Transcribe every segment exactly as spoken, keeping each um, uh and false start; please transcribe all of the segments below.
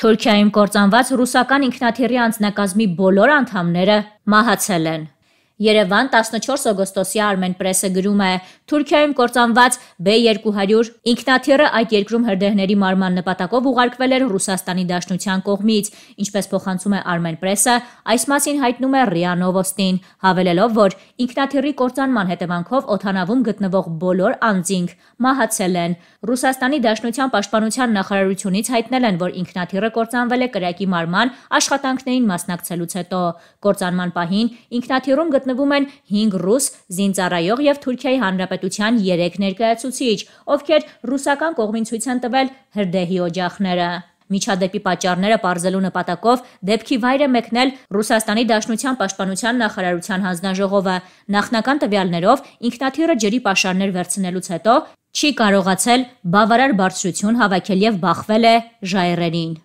Թուրքիայում կործանված ռուսական ինքնաթիռի անձնակազմի բոլոր անդամները մահացել են։ Երևան տասնչորս օգոստոսի Armenpress-ը գրում է. Թուրքիայում կործանված B երկու հարյուր ինքնաթիռը այդ երկրում հրդեհների մարման նպատակով ուղարկվել էր Ռուսաստանի Դաշնության կողմից, ինչպես փոխանցում է Armenpress-ը, այս մասին հայտնում է ՌԻԱ Նովոստին, հավելելով, որ ինքնաթիռի կործանման հետևանքով օդանավում գտնվող բոլոր անձինք մահացել են։ Ռուսաստանի Դաշնության պաշտպանության նախարարությունից հայտնել են, որ ինքնաթիռը կործանվել է կրակի մարման աշխատանքներին մասնակցելուց հետո։ Կործանման պահին ինքնաթիռում գտնվում են հինգ ռուս զինծառայող եւ Թուրքիայի Հանրապետության երեք ներկայացուցիչ, ովքեր ռուսական կողմին ցույց են տվել հրդեհի օջախները։ Միջադեպի պատճառները պարզելու նպատակով դեպքի վայր է մեկնել Ռուսաստանի Դաշնության պաշտպանության նախարարության հանձնաժողովը։ Նախնական տվյալներով ինքնաթիռը ջրի պաշարներ վերցնելուց հետո չի կարողացել բավարար բարձրություն հավաքել եւ բախվել է ժայռերին։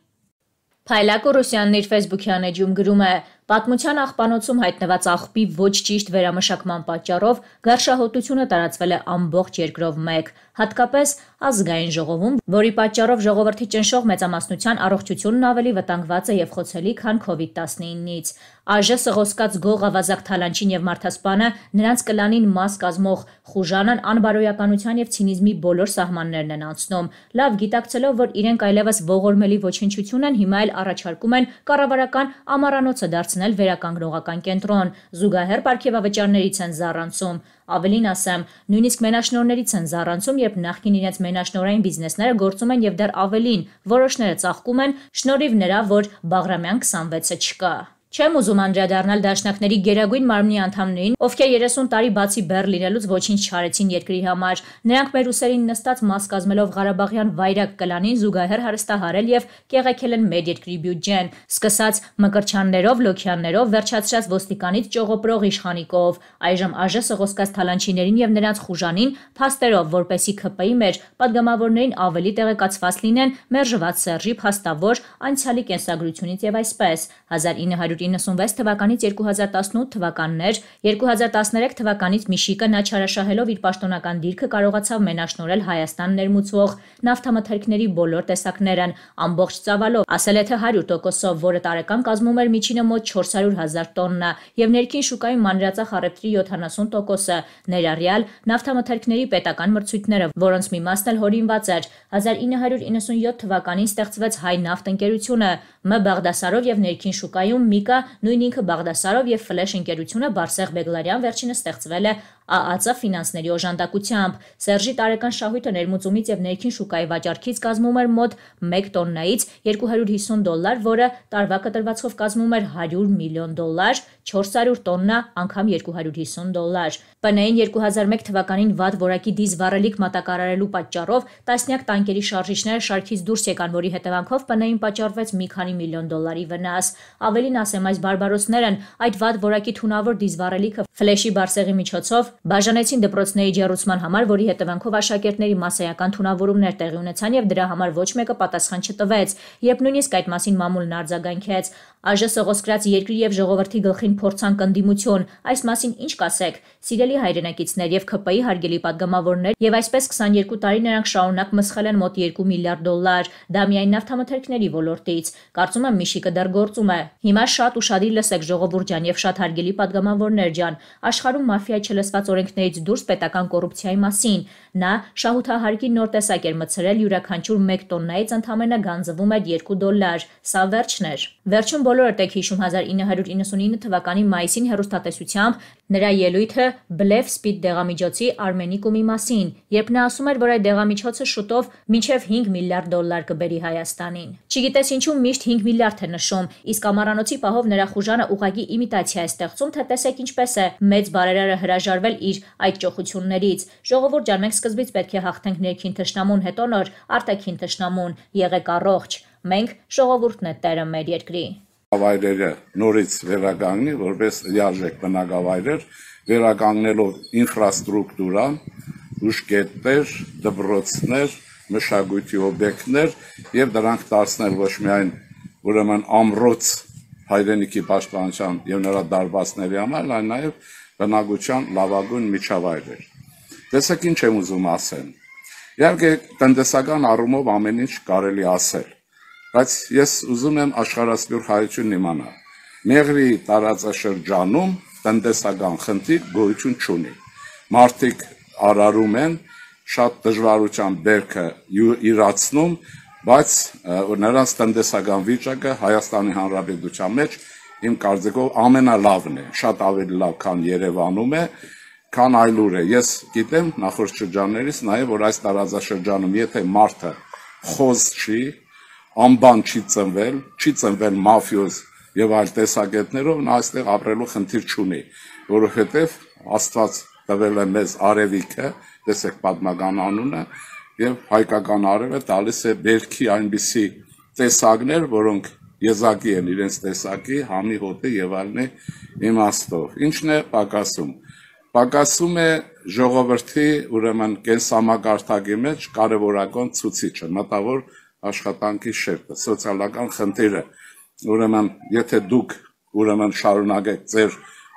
Փայլակ Ռուսյանն իր Facebook-յան էջում գրում է. Պատմության աղբանոցում հայտնված աղբի ոչ ճիշտ վերամշակման պատճառով գարշահոտությունը տարածվել է ամբողջ երկրով մեկ, հատկապես ազգային ժողովում, որի պատճառով ժողովրդի ճնշող մեծամասնության առողջությունն ավելի վտանգված է եւ խոցելի, քան քովիդ տասնինից։ ԱԺ սղոսկած գող ավազակ Թալանչին եւ մարդասպանը նրանց կլանին մաս կազմող խուժանն անբարոյականության եւ ցինիզմի բոլոր սահմաններն են անցնում։ Լավ գիտակցելով, որ իրենք այլևս ողորմելի ոչնչություն են, հիմա էլ առաջարկում են կառավարական ամառանոցը դարձնել վերականգնողական կենտրոն, զուգահեռ պարգևավճարներից են զառանցում։ Ավելին ասեմ, նույնիսկ մենաշնորհներից են զառանցում, երբ նախկին իրենց մենաշնորհային բիզնեսները գործում են եւ դեռ ավելին, որոշները ծաղկում են շնորհիվ նրա, որ Բաղրամյան քսանվեցը չկա։ Չեմ ուզում անդրադառնալ դաշնակների գերագույն մարմնի անդամներին, ովքեր երեսուն տարի բացի բեռ լինելուց ոչինչ չարեցին երկրի համար։ Նրանք մեր ուսերին նստած մաս կազմելով Ղարաբաղյան վայրակ կլանին զուգահեռ հարստահարել եւ կեղեքել են մեր երկրի բյուջեն, սկսած Մկրտչյաններով, Լոքյաններով, վերջացրած ոստիկանից ճողոպրող իշխանիկով, այժմ ԱԺ սղոսկած Թալանչիներին եւ նրանց խուժանին փաստերով, որպեսի ՔՊ-ի մեր падգամավորներին ավելի տեղեկացված լինեն մերժված Սերժի փաստավոր անցյալի կենսագրությունից եւ այսպես հազար ինը հարյուր իննսունվեց թվականից երկու հազար տասնութ թվականներ, երկու հազար տասներեք թվականից Միշիկը նա չարաշահելով իր պաշտոնական դիրքը կարողացավ մենաշնորհել Հայաստան ներմուծվող նավթամթերքների բոլոր տեսակներն ամբողջ ծավալով, ասել է թե հարյուր տոկոսով, որը տարեկան կազմում էր միջինը մոտ չորս հարյուր հազար տոննա, եւ ներքին շուկայում մանրածախ առևտրի յոթանասուն տոկոսը, ներառյալ նավթամթերքների պետական մրցույթները, որոնց մի մասն էլ հորինված էր։ հազար ինը հարյուր իննսունյոթ թվականին ստեղծվեց Հայ նավթ ընկերությունը, Մ Բաղդասարով եւ ներքին շուկայում Միկա, նույն ինքը Բաղդասարով եւ Ֆլեշ ընկերությունը Բարսեղ Բեգլարյան վերջինը ստեղծվել է ԱԱԾ ֆինանսների օժանդակությամբ։ Սերժի տարեկան շահույթը ներմուծումից եւ ներքին շուկայի վաճառքից կազմում էր մոտ մեկ տոննայից երկու հարյուր հիսուն դոլար, որը տարվա կտրվածքով կազմում էր հարյուր միլիոն դոլար, չորս հարյուր տոննա անգամ երկու հարյուր հիսուն դոլար։ ՊՆ-ին երկու հազար մեկ թվականին վատ որակի դիզ վառելիք մատակարարելու պատճառով տասնյակ տանկերի շարժիչները շարքից դուրս եկան, որի հետևանքով ՊՆ-ին պատճառվեց մի քանի միլիոն դոլարի վնաս։ Ավելին ասեմ, այս բարբարոսներն այդ վատ որակի թունավոր դիզ վառելիքը Ֆլեշի Բարսեղի միջոցով բաժանեցին դպրոցների ջեռուցման համար, որի հետևանքով աշակերտների մասսայական թունավորումներ տեղի ունեցան եւ դրա համար ոչ մեկը պատասխան չտվեց, երբ նույնիսկ այդ մասին մամուլն արձագանքեց։ ԱԺ սղոսկրած երկրի եւ ժողովրդի գլխին փորձանք ընդդիմություն, այս մասին ինչ կասեք, սիրելի հայրենակիցներ եւ ՔՊ-ի հարգելի падգամավորներ, եւ այսպես քսաներկու տարի նրանք շարունակ մսխել են մոտ երկու միլիարդ դոլար, դա միայն նավթամթերքների ոլորտից։ Կարծում եմ Միշիկը դեռ գործում է։ Հիմա շատ ուշադիր լսեք ժողովուրդ ջան եւ շատ հարգելի падգամավորներ ջան, աշխարհում մաֆիայի չլսված օրենքներից դուրս պետական կոռուպցիայի մասին։ Նա շահութահարկի նոր տեսակ էր մցրել, յուրաքանչյուր մեկ տոննայից ընդամենը գանձվում էր երկու դոլար։ Սա վերջն էր։ Վերջում բոլորդ եք հիշում հազար ինը հարյուր իննսունինը թվականի մայիսին հեռուստատեսությամբ նրա ելույթը Բլեֆ Սպիդ դեղամիջոցի Արմենիկումի մասին, երբ նա ասում էր, որ այդ դեղամիջոցը շուտով մինչև հինգ միլիարդ դոլար կբերի Հայաստանին։ Չգիտես ինչու միշտ հինգ միլիարդ է նշում, իսկ ամառանոցի պահով նրա խուժանը ուղղակի իմիտացիա է ստեղծում, թե տեսեք ինչպես է մեծ բարերարը հրաժարվել իր այդ ճոխություններից։ Ժողովուրդ ջան, մենք սկզբից պետք է հաղթենք ներքին թշնամուն, հետո նոր արտաքին թշնամուն։ Եղեք առողջ։ Մենք ժողովուրդն է տերը մեր երկրի։ Վայրերը նորից վերականգնի, որպես լիարժեք բնակավայրեր, վերականգնելով ինֆրաստրուկտուրան, ուշքետներ, դպրոցներ, մշակույթի օբյեկտներ եւ դրանք դարձնել ոչ միայն ուրեմն ամրոց հայրենիքի պաշտպանության եւ նրա դարբասների համար, այլ նաեւ բնակության լավագույն միջավայրեր։ Տեսեք ինչ եմ ուզում ասել։ Իհարկե տնտեսական առումով ամեն ինչ կարելի ասել, բայց ես ուզում եմ աշխարհասփյուր հայությունն իմանալ։ Մեղրի տարածաշրջանում տնտեսական խնդիր գոյություն չունի։ Մարդիկ արարում են, շատ դժվարության բերքը իրացնում, բայց նրանց տնտեսական վիճակը Հայաստանի Հանրապետության մեջ իմ կարծիքով ամենալավն է, շատ ավելի լավ, քան Երևանում է, քան այլուր է։ Ես գիտեմ նախորդ շրջաններից նաև, որ այս տարածաշրջանում եթե մարդը խոզ չի, անբան չի ծնվել, չի ծնվել մաֆիոզ եւ այլ տեսակետներով, նա այստեղ ապրելու խնդիր չունի, որովհետեւ Աստված տվել է մեզ արևիկը, տեսեք պատմական անունը, եւ հայկական արևը տալիս է բերքի այնպիսի տեսակներ, որոնք եզակի են իրենց տեսակի, համի հոտի եւ այլնի իմաստով։ Ինչն է պակասում։ Պակասում է ժողովրդի, ուրեմն կենսամակարդակի մեջ կարևորական ցուցիչը, մտավոր աշխատանքի շերտը, սոցիալական խնդիրը։ Ուրեմն, եթե դուք ուրեմն շարունակեք ձեր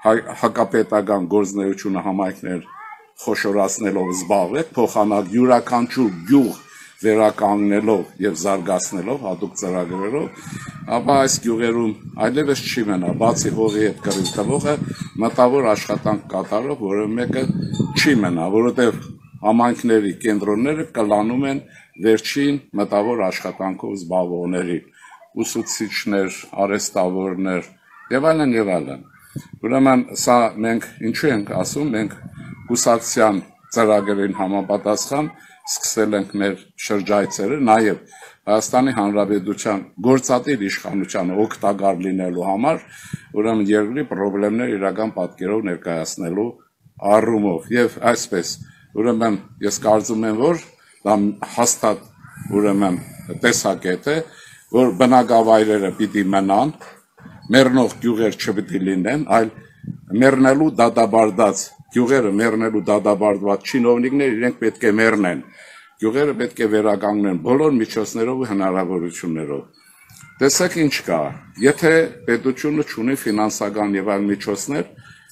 հակապետական գործունեությունը համայնքներ խոշորացնելով զբաղվեք, փոխանակ յուրաքանչյուր գյուղ վերականգնելով եւ զարգացնելով հատուկ ծրագրերով, ապա այս գյուղերում այլևս չի մնա, բացի հողի հետ կռիվ տվողը, մտավոր աշխատանք կատարող որը մեկը չի մնա, որովհետեւ համայնքների կենտրոնները կլանում են վերջին մտավոր աշխատանքով զբաղվողների, ուսուցիչներ, արհեստավորներ եւ այլն եւ այլն։ Ուրեմն սա մենք ինչու ենք ասում, մենք կուսակցության ծրագրերին համապատասխան սկսել ենք մեր շրջայցերը, նաև Հայաստանի Հանրապետության գործադիր իշխանությանը օգտակար լինելու համար, ուրեմն երկրի խնդիրներ իրական պատկերով ներկայացնելու առումով եւ այսպես, ուրեմն ես կարծում եմ, որ դա հաստատ ուրեմն տեսակետ է, որ բնակավայրերը պիտի մնան, մեռնող գյուղեր չպիտի լինեն, այլ մեռնելու դատաբարդած գյուղերը մեռնելու դատաբարդված չինովնիկներ իրենք պետք է մեռնեն, գյուղերը պետք է վերականգնեն բոլոր միջոցներով ու հնարավորություններով։ Տեսեք ինչ կա, եթե պետությունը չունի ֆինանսական եւ այլ միջոցներ,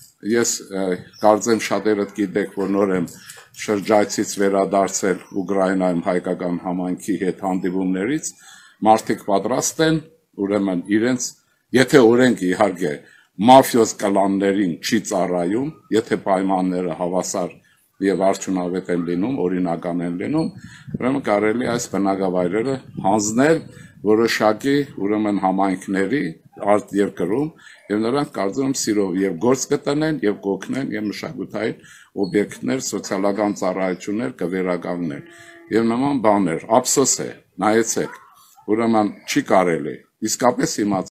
ես կարծեմ շատերդ գիտեք, որ նոր եմ շրջայցից վերադարձել Ուկրաինայում հայկական համայնքի հետ հանդիպումներից, մարդիկ պատրաստ են, ուրեմն իրենց, եթե օրենք իհարկե մաֆիոզ կլաններին չի ծառայում, եթե պայմանները հավասար եւ արդյունավետ են լինում, օրինական են լինում, ուրեմն կարելի այս բնակավայրերը հանձնել որոշակի ուրեմն համայնքների արտ երկրում եւ նրանք կարծում եմ սիրով եւ գործ կտնեն եւ կօգնեն եւ մշակութային օբյեկտներ, սոցիալական ծառայություններ կվերականգնեն եւ նման բաներ։ Ափսոս է, նայեցեք, ուրեմն չի կարելի իսկապես իմաց